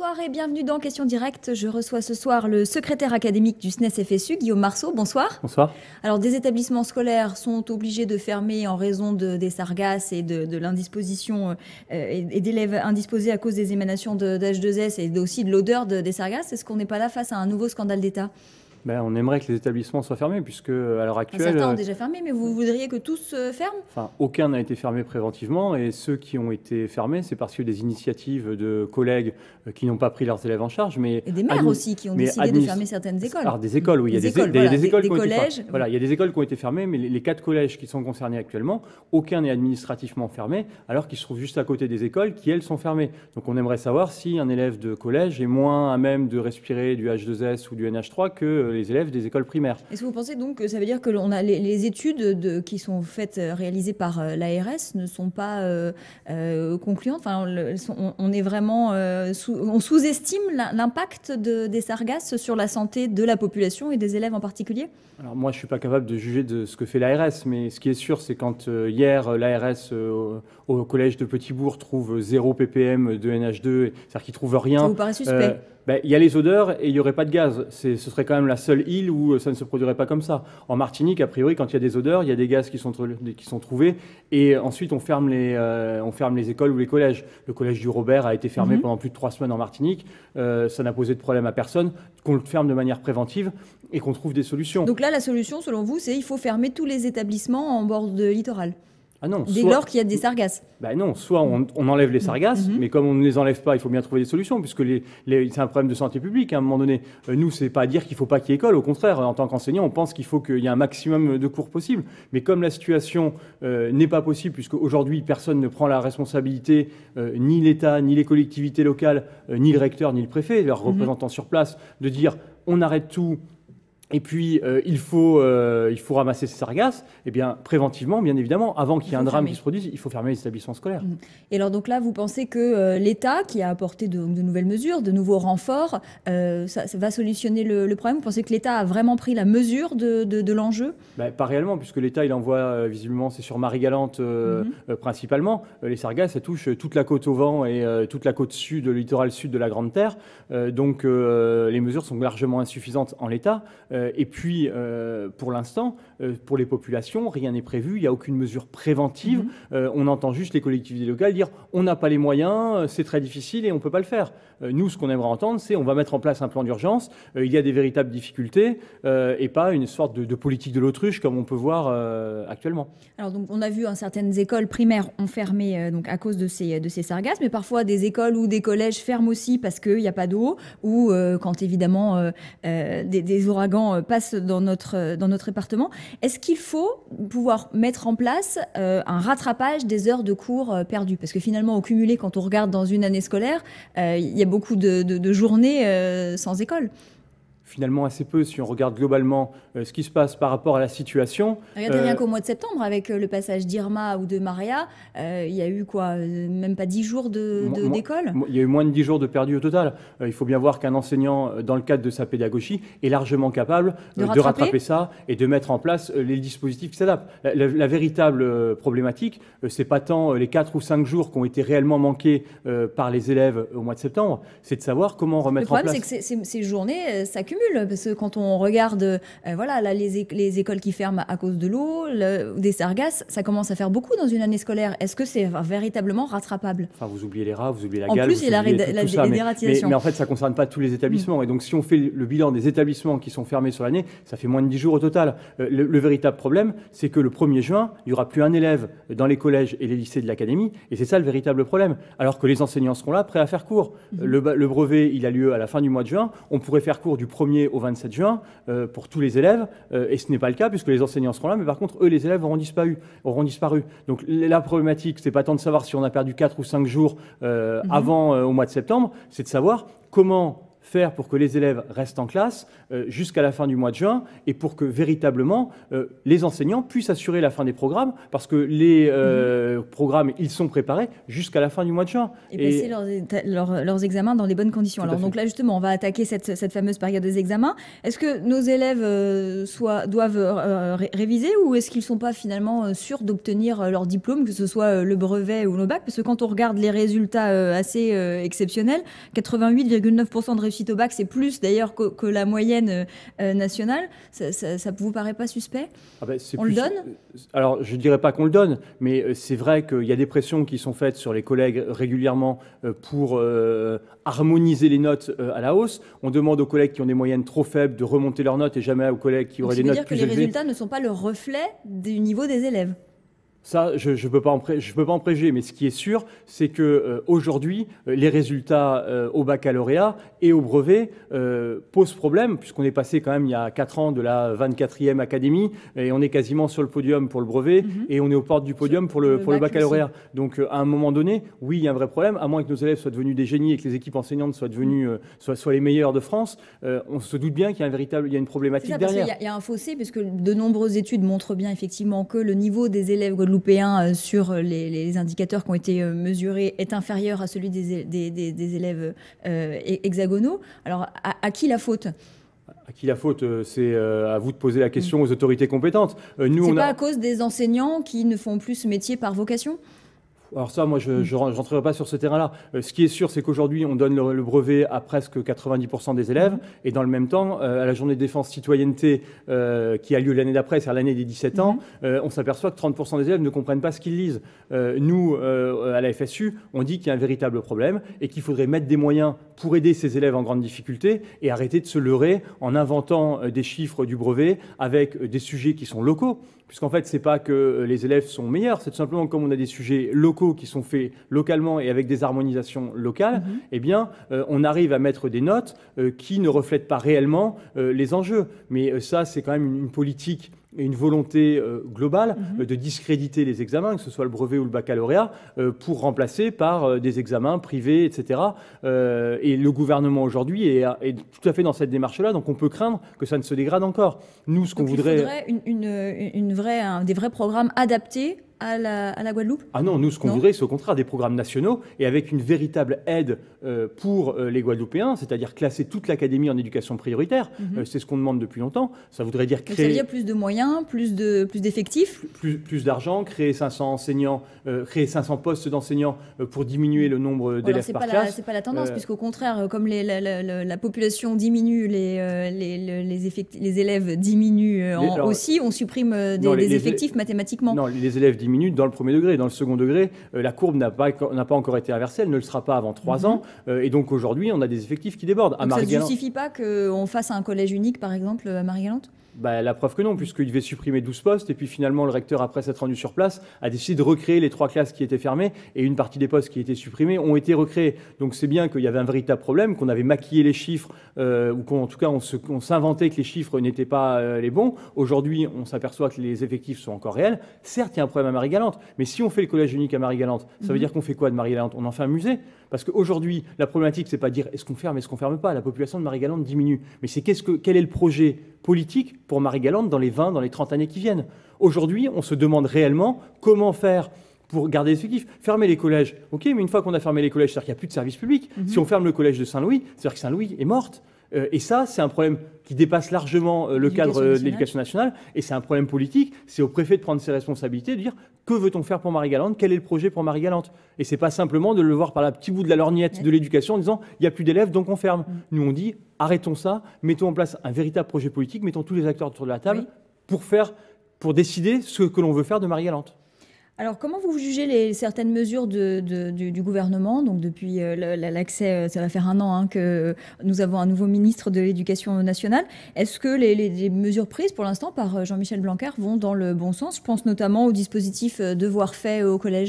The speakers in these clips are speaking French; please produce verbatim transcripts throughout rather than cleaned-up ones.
Bonsoir et bienvenue dans Question Directe. Je reçois ce soir le secrétaire académique du S N E S F S U, Guillaume Marceau. Bonsoir. Bonsoir. Alors, des établissements scolaires sont obligés de fermer en raison de, des sargasses et de, de l'indisposition euh, et, et d'élèves indisposés à cause des émanations de, d'H deux S et aussi de l'odeur de, des sargasses. Est-ce qu'on n'est pas là face à un nouveau scandale d'État ? Ben, on aimerait que les établissements soient fermés, puisque à l'heure actuelle... Certains ont déjà fermé, mais vous voudriez que tous euh, ferment ? Enfin, aucun n'a été fermé préventivement, et ceux qui ont été fermés, c'est parce que des initiatives de collègues euh, qui n'ont pas pris leurs élèves en charge, mais... Et des maires aussi qui ont décidé administ... de fermer certaines écoles. Alors, des écoles, oui. Des il y a des, écoles, des, voilà, des écoles des, qui ont des été collèges. fermées. Voilà, il y a des écoles qui ont été fermées, mais les, les quatre collèges qui sont concernés actuellement, aucun n'est administrativement fermé, alors qu'ils se trouvent juste à côté des écoles qui, elles, sont fermées. Donc, on aimerait savoir si un élève de collège est moins à même de respirer du H deux S ou du N H trois que les élèves des écoles primaires. Est-ce que vous pensez donc que ça veut dire que l'on a les, les études de, qui sont faites, réalisées par l'A R S ne sont pas euh, euh, concluantes? Enfin, le, on, on est vraiment, euh, sous, on sous-estime l'impact de, des sargasses sur la santé de la population et des élèves en particulier? Alors moi, je ne suis pas capable de juger de ce que fait l'A R S, mais ce qui est sûr, c'est quand euh, hier, l'A R S euh, au collège de Petit-Bourg trouve zéro ppm de N H deux, c'est-à-dire qu'ils ne trouvent rien. Ça vous paraît suspect? euh, Ben, il y a les odeurs et il n'y aurait pas de gaz. Ce serait quand même la seule île où ça ne se produirait pas comme ça. En Martinique, a priori, quand il y a des odeurs, il y a des gaz qui sont, qui sont trouvés et ensuite on ferme, les, euh, on ferme les écoles ou les collèges. Le collège du Robert a été fermé mmh. pendant plus de trois semaines en Martinique. Euh, ça n'a posé de problème à personne. Qu'on le ferme de manière préventive et qu'on trouve des solutions. Donc là, la solution, selon vous, c'est qu'il faut fermer tous les établissements en bord de littoral? Ah non, dès soit, lors qu'il y a des sargasses. Ben non, soit on, on enlève les sargasses, mmh. mais comme on ne les enlève pas, il faut bien trouver des solutions, puisque les, les, c'est un problème de santé publique. À un moment donné, euh, nous, c'est pas à dire qu'il ne faut pas qu'il y ait école. Au contraire, en tant qu'enseignant, on pense qu'il faut qu'il y ait un maximum de cours possible. Mais comme la situation euh, n'est pas possible, puisque aujourd'hui personne ne prend la responsabilité, euh, ni l'État, ni les collectivités locales, euh, ni le recteur, ni le préfet, leurs mmh. représentants sur place, de dire on arrête tout. Et puis, euh, il, faut, euh, il faut ramasser ces sargasses. Eh bien, préventivement, bien évidemment, avant qu'il y ait un drame fermer. qui se produise, il faut fermer les établissements scolaires. Et alors, donc là, vous pensez que euh, l'État, qui a apporté de, de nouvelles mesures, de nouveaux renforts, euh, ça, ça va solutionner le, le problème? Vous pensez que l'État a vraiment pris la mesure de, de, de l'enjeu? Ben, pas réellement, puisque l'État, il envoie, euh, visiblement, c'est sur Marie-Galante euh, mm-hmm. euh, principalement. Euh, les sargasses, ça touche toute la côte au vent et euh, toute la côte sud, le littoral sud de la Grande Terre. Euh, donc, euh, les mesures sont largement insuffisantes en l'état. Euh, Et puis, euh, pour l'instant, euh, pour les populations, rien n'est prévu, il n'y a aucune mesure préventive. Mmh. Euh, on entend juste les collectivités locales dire « on n'a pas les moyens, c'est très difficile et on ne peut pas le faire euh, ». Nous, ce qu'on aimerait entendre, c'est « on va mettre en place un plan d'urgence, euh, il y a des véritables difficultés euh, et pas une sorte de, de politique de l'autruche comme on peut voir euh, actuellement ». Alors, donc, on a vu hein, certaines écoles primaires ont fermé euh, donc, à cause de ces, de ces sargasses, mais parfois des écoles ou des collèges ferment aussi parce qu'il n'y a pas d'eau ou euh, quand évidemment euh, euh, des, des ouragans euh, passent dans notre, dans notre département. Est-ce qu'il faut pouvoir mettre en place euh, un rattrapage des heures de cours euh, perdues? Parce que finalement, au cumulé, quand on regarde dans une année scolaire, euh, il y a beaucoup de, de, de journées euh, sans école. Finalement assez peu si on regarde globalement euh, ce qui se passe par rapport à la situation. Regardez euh, rien qu'au mois de septembre, avec euh, le passage d'Irma ou de Maria, euh, il y a eu quoi, euh, même pas dix jours d'école? Il y a eu moins de dix jours de perdus au total. Euh, il faut bien voir qu'un enseignant, dans le cadre de sa pédagogie, est largement capable euh, de, rattraper. de rattraper ça et de mettre en place euh, les dispositifs qui s'adaptent. La, la, la véritable euh, problématique, euh, c'est pas tant euh, les quatre ou cinq jours qui ont été réellement manqués euh, par les élèves au mois de septembre, c'est de savoir comment remettre en place. Le problème, c'est que ces, ces journées euh, s'accumulent. Parce que quand on regarde euh, voilà, là, les, é les écoles qui ferment à cause de l'eau, des sargasses, ça commence à faire beaucoup dans une année scolaire. Est-ce que c'est véritablement rattrapable? Enfin, vous oubliez les rats, vous oubliez la en gale, plus, vous il y a oubliez la, tout, la, tout ça. les Mais, mais, mais en fait, ça ne concerne pas tous les établissements. Mmh. Et donc, si on fait le bilan des établissements qui sont fermés sur l'année, ça fait moins de dix jours au total. Euh, le, le véritable problème, c'est que le premier juin, il n'y aura plus un élève dans les collèges et les lycées de l'académie. Et c'est ça le véritable problème. Alors que les enseignants seront là, prêts à faire cours. Mmh. Le, le brevet, il a lieu à la fin du mois de juin. On pourrait faire cours du premier au vingt-sept juin. Euh, pour tous les élèves, euh, et ce n'est pas le cas puisque les enseignants seront là, mais par contre, eux, les élèves auront disparu. Auront disparu. Donc la problématique, c'est pas tant de savoir si on a perdu quatre ou cinq jours euh, mmh. avant, euh, au mois de septembre, c'est de savoir comment faire pour que les élèves restent en classe euh, jusqu'à la fin du mois de juin et pour que véritablement euh, les enseignants puissent assurer la fin des programmes parce que les euh, mmh. programmes, ils sont préparés jusqu'à la fin du mois de juin. Et, et passer leurs, leurs, leurs examens dans les bonnes conditions. Alors donc là justement, on va attaquer cette, cette fameuse période des examens. Est-ce que nos élèves euh, soient, doivent euh, ré réviser ou est-ce qu'ils ne sont pas finalement euh, sûrs d'obtenir euh, leur diplôme, que ce soit euh, le brevet ou le bac? Parce que quand on regarde les résultats euh, assez euh, exceptionnels, quatre-vingt-huit virgule neuf pour cent de réussite au bac, c'est plus d'ailleurs que, que la moyenne euh, nationale. Ça, ça, ça vous paraît pas suspect? ah ben, On plus... le donne? Alors, je ne dirais pas qu'on le donne, mais c'est vrai qu'il y a des pressions qui sont faites sur les collègues régulièrement pour euh, harmoniser les notes euh, à la hausse. On demande aux collègues qui ont des moyennes trop faibles de remonter leurs notes et jamais aux collègues qui auraient des notes plus élevées. Ça veut dire que les résultats ne sont pas le reflet du niveau des élèves? Ça, je ne peux pas en pré, je peux pas en préjuger, mais ce qui est sûr, c'est qu'aujourd'hui, euh, euh, les résultats euh, au baccalauréat et au brevet euh, posent problème, puisqu'on est passé quand même il y a quatre ans de la vingt-quatrième académie, et on est quasiment sur le podium pour le brevet, mm-hmm. et on est aux portes du podium pour le, le, pour le baccalauréat. Aussi. Donc euh, à un moment donné, oui, il y a un vrai problème, à moins que nos élèves soient devenus des génies et que les équipes enseignantes soient devenues euh, soient, soient les meilleures de France, euh, on se doute bien qu'il y a, un véritable, il y a une problématique ça, derrière. Il y, y a un fossé, puisque de nombreuses études montrent bien effectivement que le niveau des élèves guadeloupéens sur les, les indicateurs qui ont été mesurés est inférieur à celui des, des, des, des élèves euh, hexagonaux. Alors, à, à qui la faute ? À qui la faute? C'est à vous de poser la question aux autorités compétentes. Nous, c'est pas a... à cause des enseignants qui ne font plus ce métier par vocation ? Alors ça, moi, je ne rentrerai pas sur ce terrain-là. Euh, ce qui est sûr, c'est qu'aujourd'hui, on donne le, le brevet à presque quatre-vingt-dix pour cent des élèves. Mm-hmm. Et dans le même temps, euh, à la journée de défense citoyenneté euh, qui a lieu l'année d'après, c'est-à-dire l'année des dix-sept ans, mm-hmm. euh, on s'aperçoit que trente pour cent des élèves ne comprennent pas ce qu'ils lisent. Euh, nous, euh, à la F S U, on dit qu'il y a un véritable problème et qu'il faudrait mettre des moyens pour aider ces élèves en grande difficulté et arrêter de se leurrer en inventant euh, des chiffres du brevet avec euh, des sujets qui sont locaux. Puisqu'en fait, ce n'est pas que les élèves sont meilleurs, c'est tout simplement comme on a des sujets locaux qui sont faits localement et avec des harmonisations locales, mmh. eh bien, euh, on arrive à mettre des notes euh, qui ne reflètent pas réellement euh, les enjeux. Mais euh, ça, c'est quand même une, une politique et une volonté euh, globale mmh. euh, de discréditer les examens, que ce soit le brevet ou le baccalauréat, euh, pour remplacer par euh, des examens privés, et cetera. Euh, et le gouvernement aujourd'hui est, est tout à fait dans cette démarche-là, donc on peut craindre que ça ne se dégrade encore. Nous, ce qu'on voudrait... Il faudrait une, une, une vraie, un, des vrais programmes adaptés à la, à la Guadeloupe? Ah non, nous, ce qu'on voudrait, c'est au contraire des programmes nationaux et avec une véritable aide euh, pour euh, les Guadeloupéens, c'est-à-dire classer toute l'académie en éducation prioritaire. Mm-hmm. euh, c'est ce qu'on demande depuis longtemps. Ça voudrait dire créer... Donc ça veut dire plus de moyens, plus de, plus d'effectifs? Plus, plus d'argent, créer cinq cents enseignants, euh, créer cinq cents postes d'enseignants euh, pour diminuer le nombre d'élèves bon, par classe. C'est pas la tendance, euh... puisqu'au contraire, comme les, la, la, la, la population diminue, les, euh, les, les, les, effectifs, les élèves diminuent euh, les, alors, aussi, on supprime euh, des, non, les, des effectifs les, mathématiquement. Non, les élèves diminuent dans le premier degré. Dans le second degré, euh, la courbe n'a pas, n'a pas encore été inversée, elle ne le sera pas avant trois mm-hmm. ans. Euh, et donc aujourd'hui, on a des effectifs qui débordent. Donc à ça ne justifie pas qu'on fasse un collège unique, par exemple, à Marie-Galante? Bah, la preuve que non, puisqu'il devait supprimer douze postes, et puis finalement, le recteur, après s'être rendu sur place, a décidé de recréer les trois classes qui étaient fermées, et une partie des postes qui étaient supprimés ont été recréés. Donc c'est bien qu'il y avait un véritable problème, qu'on avait maquillé les chiffres, euh, ou qu'en tout cas, on, se, on s'inventait que les chiffres n'étaient pas euh, les bons. Aujourd'hui, on s'aperçoit que les effectifs sont encore réels. Certes, il y a un problème à Marie-Galante, mais si on fait le collège unique à Marie-Galante, ça veut mm-hmm. dire qu'on fait quoi de Marie-Galante? On en fait un musée? Parce qu'aujourd'hui, la problématique, c'est pas de dire est-ce qu'on ferme, est-ce qu'on ferme pas. La population de Marie-Galante diminue. Mais c'est qu'est-ce que, quel est le projet politique pour Marie-Galante dans les vingt, dans les trente années qui viennent? Aujourd'hui, on se demande réellement comment faire pour garder les effectifs. Fermer les collèges, ok, mais une fois qu'on a fermé les collèges, c'est-à-dire qu'il n'y a plus de service public. Mm-hmm. Si on ferme le collège de Saint-Louis, c'est-à-dire que Saint-Louis est morte. Euh, et ça, c'est un problème qui dépasse largement euh, le cadre de l'éducation nationale. Et c'est un problème politique. C'est au préfet de prendre ses responsabilités, de dire que veut-on faire pour Marie-Galante, quel est le projet pour Marie-Galante. Et c'est pas simplement de le voir par la petit bout de la lorgnette ouais. de l'éducation en disant il n'y a plus d'élèves, donc on ferme. Mm. Nous, on dit arrêtons ça, mettons en place un véritable projet politique, mettons tous les acteurs autour de la table oui. pour, faire, pour décider ce que l'on veut faire de Marie-Galante. Alors, comment vous jugez les, certaines mesures de, de, du, du gouvernement? Donc, depuis euh, l'accès, ça va faire un an hein, que nous avons un nouveau ministre de l'Éducation nationale. Est-ce que les, les, les mesures prises pour l'instant par Jean-Michel Blanquer vont dans le bon sens? Je pense notamment au dispositif Devoirs faits au collège.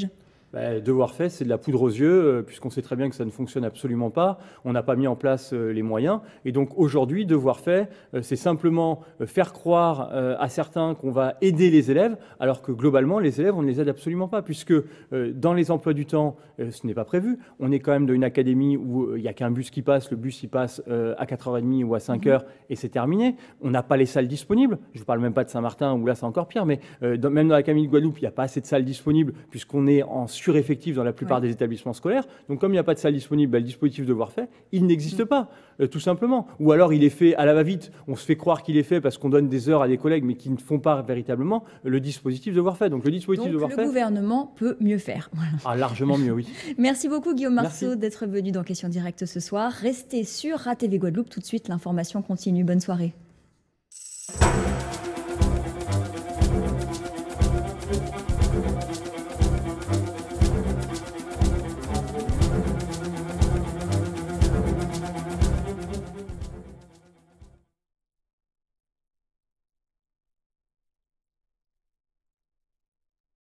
Bah, devoir fait, c'est de la poudre aux yeux, euh, puisqu'on sait très bien que ça ne fonctionne absolument pas. On n'a pas mis en place euh, les moyens. Et donc aujourd'hui, devoir fait, euh, c'est simplement euh, faire croire euh, à certains qu'on va aider les élèves, alors que globalement, les élèves, on ne les aide absolument pas, puisque euh, dans les emplois du temps, euh, ce n'est pas prévu. On est quand même dans une académie où euh, il n'y a qu'un bus qui passe. Le bus, il passe euh, à quatre heures trente ou à cinq heures, et c'est terminé. On n'a pas les salles disponibles. Je ne parle même pas de Saint-Martin, où là, c'est encore pire, mais euh, dans, même dans l'académie de Guadeloupe, il n'y a pas assez de salles disponibles, puisqu'on est en sureffectif dans la plupart ouais. des établissements scolaires. Donc, comme il n'y a pas de salle disponible, bah, le dispositif devoir fait, il n'existe mmh. pas, euh, tout simplement. Ou alors, il est fait à la va-vite. On se fait croire qu'il est fait parce qu'on donne des heures à des collègues, mais qui ne font pas véritablement le dispositif devoir fait. Donc, le dispositif Donc, devoir le fait... le gouvernement peut mieux faire. Voilà. Ah, largement mieux, oui. Merci beaucoup, Guillaume Marceau, d'être venu dans Question Directe ce soir. Restez sur A T V Guadeloupe. Tout de suite, l'information continue. Bonne soirée.